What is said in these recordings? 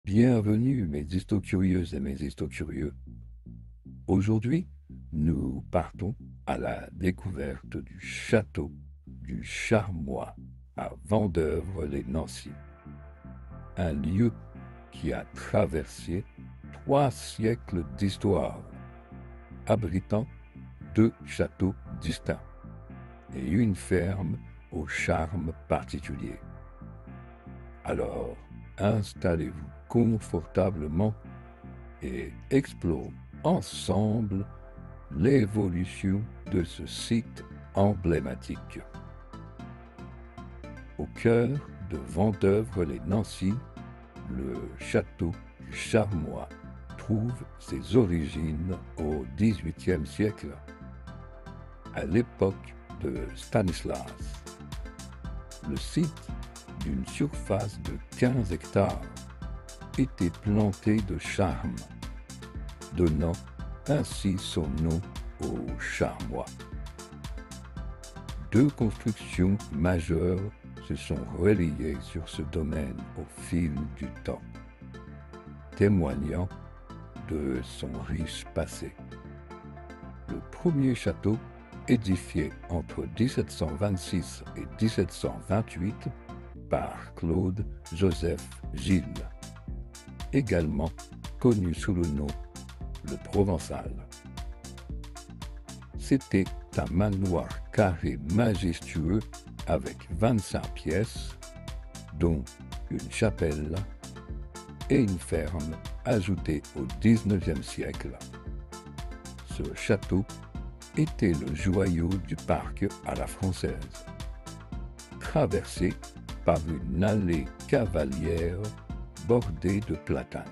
Bienvenue mes histo-curieuses et mes histo-curieux. Aujourd'hui, nous partons à la découverte du château du Charmois à Vendeuvre-les-Nancy, un lieu qui a traversé 3 siècles d'histoire, abritant 2 châteaux distincts et une ferme au charme particulier. Alors, installez-vous confortablement et explorons ensemble l'évolution de ce site emblématique. Au cœur de Vendeuvre-les-Nancy, le château du Charmois trouve ses origines au XVIIIe siècle, à l'époque de Stanislas. Le site, d'une surface de 15 hectares, était planté de charmes, donnant ainsi son nom au Charmois. 2 constructions majeures se sont relayées sur ce domaine au fil du temps, témoignant de son riche passé. Le premier château, édifié entre 1726 et 1728 par Claude Joseph Gilles, également connu sous le nom le Provençal. C'était un manoir carré majestueux avec 25 pièces, dont une chapelle et une ferme ajoutée au XIXe siècle. Ce château était le joyau du parc à la française, traversé par une allée cavalière bordée de platanes.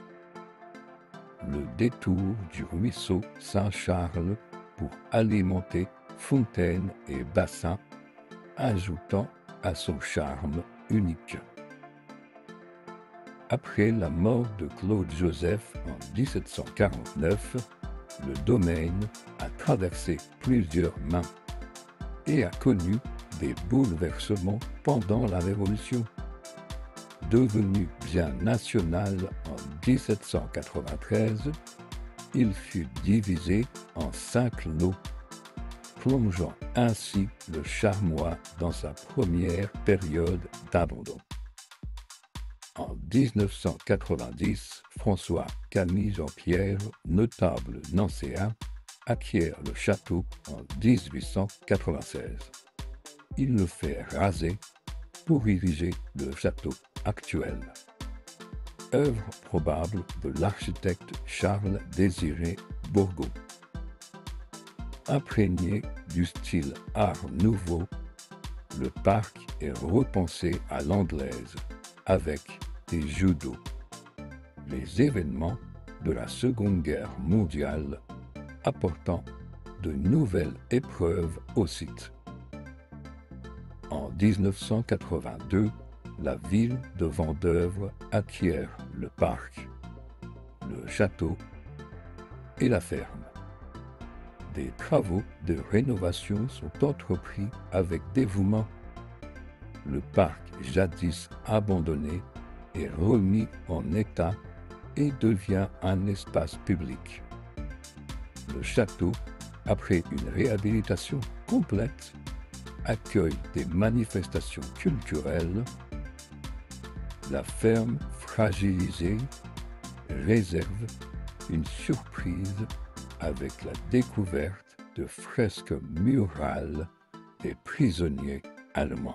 Le détour du ruisseau Saint-Charles pour alimenter fontaines et bassins, ajoutant à son charme unique. Après la mort de Claude Joseph en 1749, le domaine a traversé plusieurs mains et a connu des bouleversements pendant la Révolution. Devenu bien national en 1793, il fut divisé en 5 lots, plongeant ainsi le Charmois dans sa première période d'abandon. En 1990, François-Camille Jean-Pierre, notable nancéen, acquiert le château en 1896. Il le fait raser pour ériger le château actuel. Œuvre probable de l'architecte Charles-Désiré Bourgault. Imprégné du style Art Nouveau, le parc est repensé à l'anglaise avec des jeux d'eau. Les événements de la Seconde Guerre mondiale apportant de nouvelles épreuves au site. En 1982, la ville de Vendeuvre acquiert le parc, le château et la ferme. Des travaux de rénovation sont entrepris avec dévouement. Le parc, jadis abandonné, est remis en état et devient un espace public. Le château, après une réhabilitation complète, accueille des manifestations culturelles. La ferme fragilisée réserve une surprise avec la découverte de fresques murales des prisonniers allemands.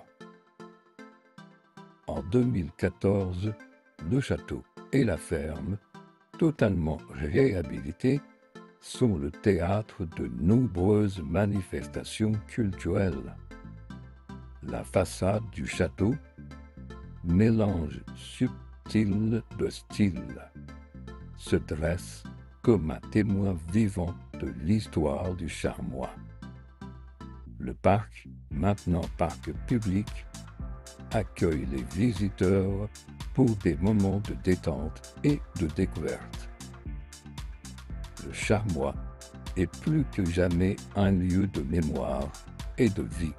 En 2014, le château et la ferme, totalement réhabilités, sont le théâtre de nombreuses manifestations culturelles. La façade du château, mélange subtil de styles, se dresse comme un témoin vivant de l'histoire du Charmois. Le parc, maintenant parc public, accueille les visiteurs pour des moments de détente et de découverte. Le Charmois est plus que jamais un lieu de mémoire et de vie.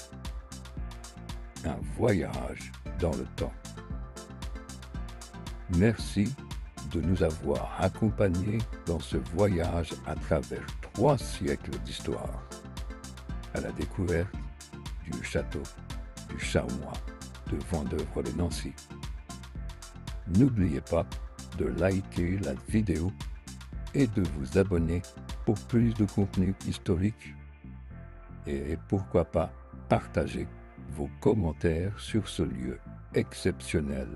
Un voyage dans le temps. Merci de nous avoir accompagnés dans ce voyage à travers 3 siècles d'histoire, à la découverte du château du Charmois de Vendeuvre-les-Nancy. N'oubliez pas de liker la vidéo et de vous abonner pour plus de contenu historique et pourquoi pas partager vos commentaires sur ce lieu exceptionnel.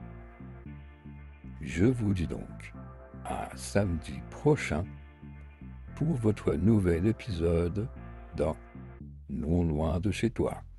Je vous dis donc à samedi prochain pour votre nouvel épisode dans Non loin de chez toi.